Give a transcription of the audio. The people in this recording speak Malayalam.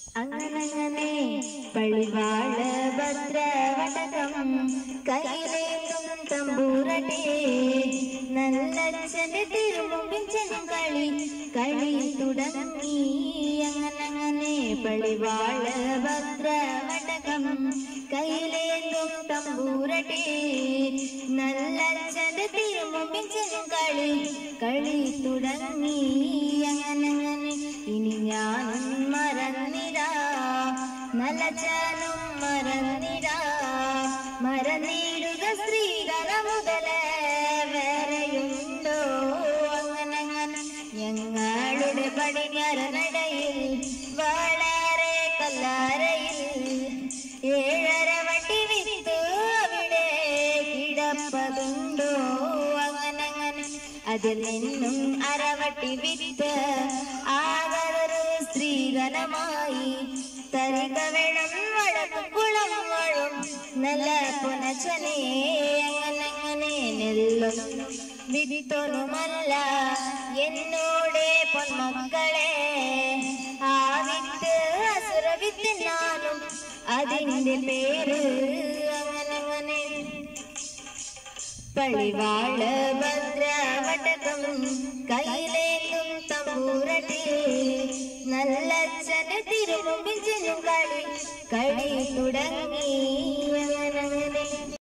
അങ്ങനെ പളിവാള ഭദ്രവടകം കയ്യിലേക്കും തമ്പൂരട്ടെ നല്ലച്ഛന്റെ തിരുമുമ്പിൽ കളി കളി തുടങ്ങി. അങ്ങനെ പളിവാള ഭദ്രവടകം കയ്യിലേക്കും തമ്പൂരട്ടെ നല്ലച്ഛന്റെ തിരുമുമ്പിൽ കളി കളി തുടങ്ങി. അങ്ങനെ ഇനി ഞാനും മറന്നിടാ നല്ലച്ഛനും മറന്നിടാ മറന്നിടുക സ്ത്രീകള മുതലേ വേറെയുണ്ടോ. അങ്ങനെ ഞങ്ങളുടെ പടിഞ്ഞാറ നടയിൽ വളരെ കല്ലാരയിൽ 7.5 വട്ടി വിത്ത് അവിടെ കിടപ്പതുണ്ടോ. അങ്ങനെ അതിൽ നിന്നും 1/2 വട്ടി വിത്ത് ആകതൊരു സ്ത്രീധനമായി തരിക വേണം വടക്കും കുളം വഴും നല്ല പുനച്ചനെ. അങ്ങനെ നെല്ലും വിത്തൊന്നുമല്ല എന്നോടെ പൊന്മക്കളെ ആ വിത്ത് അസുര വിത്തിനാലും അതിന്റെ പേര്. അങ്ങനെ പളിവാള ഭദ്രവടകം കയ്യിലേക്കും തമ്പൂരട്ടെ നല്ലച്ഛന്റെ തിരുമുമ്പിൽ കളി കളി തുടങ്ങി.